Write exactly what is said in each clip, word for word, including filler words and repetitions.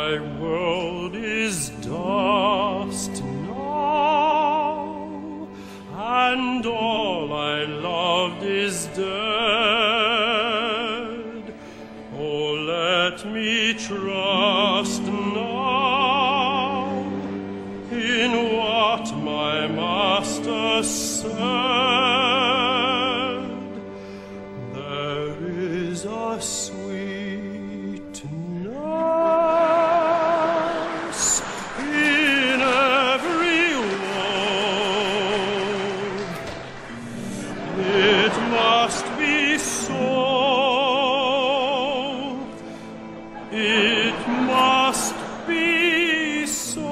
My world is dust now, and all I loved is dead. Oh, let me trust now in what my Master said. There is a sweetness in every word. It must be so. It must be so.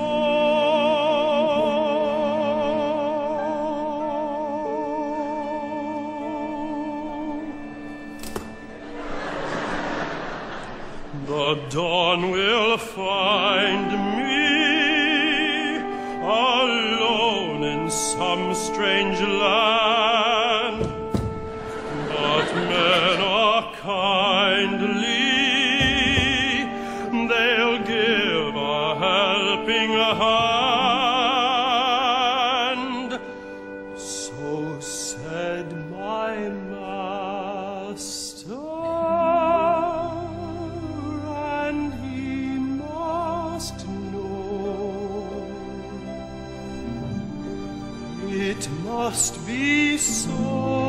The dawn will find me alone in some strange land, but men are kindly, they'll give a helping hand. So said my Master, and he must know. It must be so.